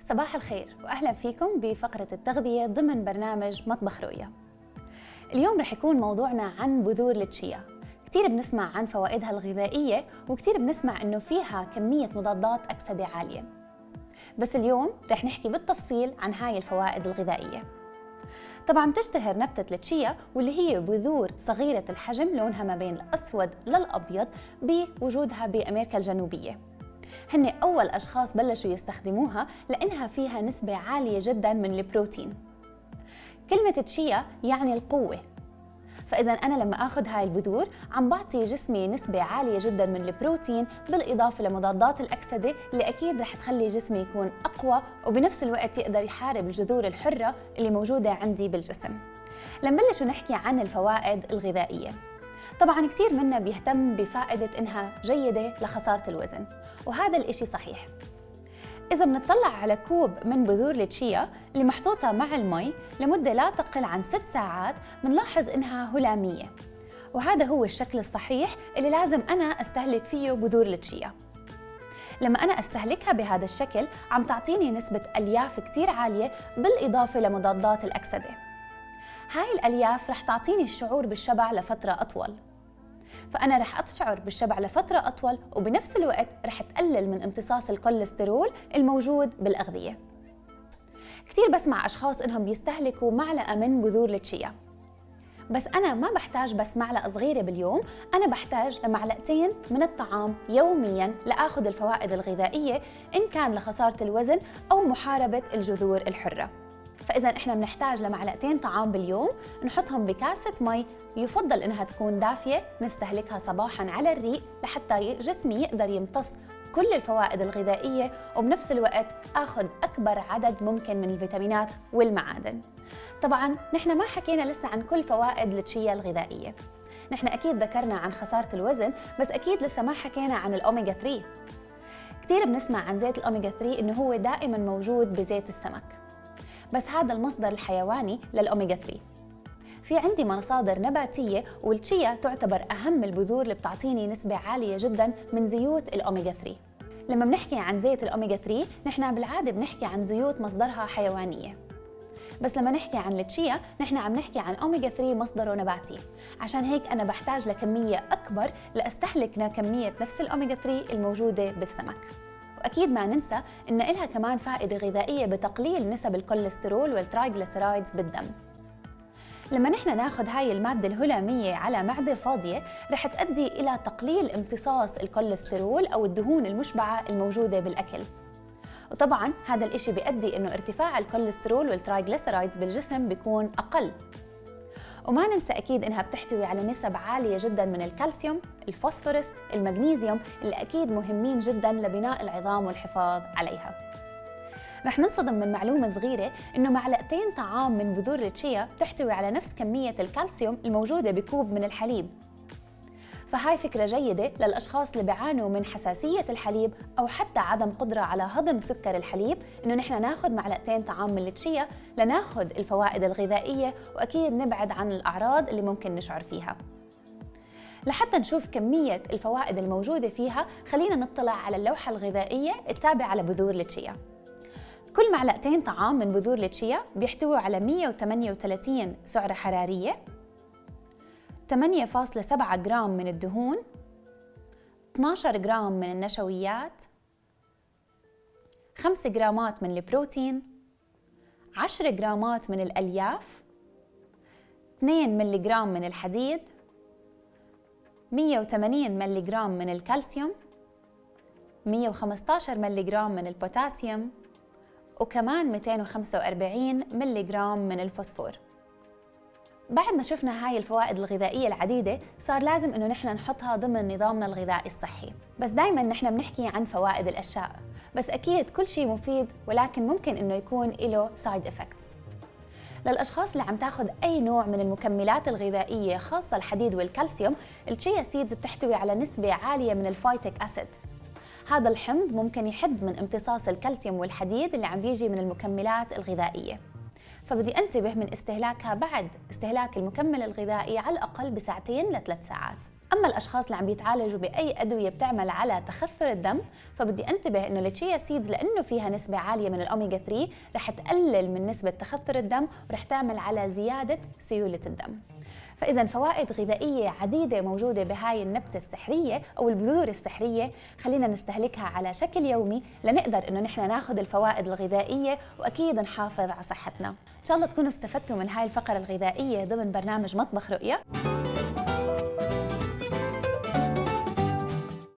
صباح الخير وأهلا فيكم بفقرة التغذية ضمن برنامج مطبخ رؤية. اليوم رح يكون موضوعنا عن بذور التشيا. كتير بنسمع عن فوائدها الغذائية وكتير بنسمع إنه فيها كمية مضادات أكسدة عالية، بس اليوم رح نحكي بالتفصيل عن هاي الفوائد الغذائية. طبعاً بتشتهر نبتة التشيا واللي هي بذور صغيرة الحجم لونها ما بين الأسود للأبيض بوجودها بأمريكا الجنوبية. هن أول أشخاص بلشوا يستخدموها لأنها فيها نسبة عالية جداً من البروتين. كلمة تشيا يعني القوة، فإذا أنا لما أخذ هاي البذور عم بعطي جسمي نسبة عالية جداً من البروتين بالإضافة لمضادات الأكسدة اللي أكيد رح تخلي جسمي يكون أقوى وبنفس الوقت يقدر يحارب الجذور الحرة اللي موجودة عندي بالجسم. لما بلشوا نحكي عن الفوائد الغذائية، طبعاً كتير منا بيهتم بفائدة إنها جيدة لخسارة الوزن، وهذا الإشي صحيح. إذا بنطلع على كوب من بذور التشيا اللي محطوطة مع المي لمدة لا تقل عن 6 ساعات بنلاحظ إنها هلامية، وهذا هو الشكل الصحيح اللي لازم أنا أستهلك فيه بذور التشيا. لما أنا أستهلكها بهذا الشكل عم تعطيني نسبة ألياف كتير عالية بالإضافة لمضادات الأكسدة. هاي الألياف رح تعطيني الشعور بالشبع لفترة أطول، فأنا رح أشعر بالشبع لفترة أطول وبنفس الوقت رح تقلل من امتصاص الكوليسترول الموجود بالأغذية. كتير بسمع أشخاص إنهم بيستهلكوا معلقة من بذور التشيا، بس أنا ما بحتاج بس معلقة صغيرة باليوم، أنا بحتاج لمعلقتين من الطعام يومياً لآخذ الفوائد الغذائية إن كان لخسارة الوزن أو محاربة الجذور الحرة. فإذا إحنا بنحتاج لمعلقتين طعام باليوم نحطهم بكاسة مي، يفضل إنها تكون دافية، نستهلكها صباحاً على الريق لحتى جسمي يقدر يمتص كل الفوائد الغذائية وبنفس الوقت آخذ أكبر عدد ممكن من الفيتامينات والمعادن. طبعاً نحن ما حكينا لسه عن كل فوائد التشيا الغذائية، نحن أكيد ذكرنا عن خسارة الوزن، بس أكيد لسه ما حكينا عن الأوميغا 3. كتير بنسمع عن زيت الأوميغا 3 إنه هو دائماً موجود بزيت السمك، بس هذا المصدر الحيواني للأوميغا 3. في عندي مصادر نباتية، والتشيا تعتبر أهم البذور اللي بتعطيني نسبة عالية جداً من زيوت الأوميغا 3. لما بنحكي عن زيت الأوميغا 3 نحن بالعادة بنحكي عن زيوت مصدرها حيوانية، بس لما نحكي عن التشيا نحن عم نحكي عن أوميغا 3 مصدره نباتي. عشان هيك أنا بحتاج لكمية أكبر لأستهلك كمية نفس الأوميغا 3 الموجودة بالسمك. وأكيد ما ننسى إن إلها كمان فائدة غذائية بتقليل نسب الكوليسترول والترايغليسيرايدز بالدم. لما نحن ناخذ هاي المادة الهلامية على معدة فاضية رح تؤدي إلى تقليل امتصاص الكوليسترول أو الدهون المشبعة الموجودة بالأكل، وطبعاً هذا الإشي بيؤدي إنه ارتفاع الكوليسترول والترايغليسيرايدز بالجسم بيكون أقل. وما ننسى أكيد إنها بتحتوي على نسب عالية جداً من الكالسيوم، الفوسفورس، المغنيسيوم اللي أكيد مهمين جداً لبناء العظام والحفاظ عليها. رح ننصدم من معلومة صغيرة إنه معلقتين طعام من بذور التشيا بتحتوي على نفس كمية الكالسيوم الموجودة بكوب من الحليب. فهاي فكرة جيدة للأشخاص اللي بيعانوا من حساسية الحليب أو حتى عدم قدرة على هضم سكر الحليب، إنه نحن ناخذ معلقتين طعام من التشيا لناخذ الفوائد الغذائية وأكيد نبعد عن الأعراض اللي ممكن نشعر فيها. لحتى نشوف كمية الفوائد الموجودة فيها خلينا نطلع على اللوحة الغذائية التابعة لبذور التشيا. كل معلقتين طعام من بذور التشيا بيحتوي على 138 سعرة حرارية، 8.7 جرام من الدهون، 12 جرام من النشويات، 5 جرامات من البروتين، 10 جرامات من الألياف، 2 ملغرام من الحديد، 180 ملغرام من الكالسيوم، 115 ملغرام من البوتاسيوم، وكمان 245 ملغرام من الفوسفور. بعد ما شفنا هاي الفوائد الغذائية العديدة صار لازم إنه نحن نحطها ضمن نظامنا الغذائي الصحي. بس دايماً نحن بنحكي عن فوائد الأشياء، بس أكيد كل شيء مفيد، ولكن ممكن إنه يكون له سايد إفكتس. للأشخاص اللي عم تاخذ أي نوع من المكملات الغذائية خاصة الحديد والكالسيوم، التشيا سيدز بتحتوي على نسبة عالية من الفايتيك أسيد. هذا الحمض ممكن يحد من امتصاص الكالسيوم والحديد اللي عم بيجي من المكملات الغذائية، فبدي انتبه من استهلاكها بعد استهلاك المكمل الغذائي على الأقل ب2 ل3 ساعات. أما الأشخاص اللي عم بيتعالجوا بأي أدوية بتعمل على تخثر الدم، فبدي أنتبه إنه التشيا سيدز لأنه فيها نسبة عالية من الأوميجا 3 رح تقلل من نسبة تخثر الدم ورح تعمل على زيادة سيولة الدم. فإذا فوائد غذائية عديدة موجودة بهاي النبتة السحرية أو البذور السحرية، خلينا نستهلكها على شكل يومي لنقدر إنه نحن ناخذ الفوائد الغذائية وأكيد نحافظ على صحتنا. إن شاء الله تكونوا استفدتوا من هاي الفقرة الغذائية ضمن برنامج مطبخ رؤية.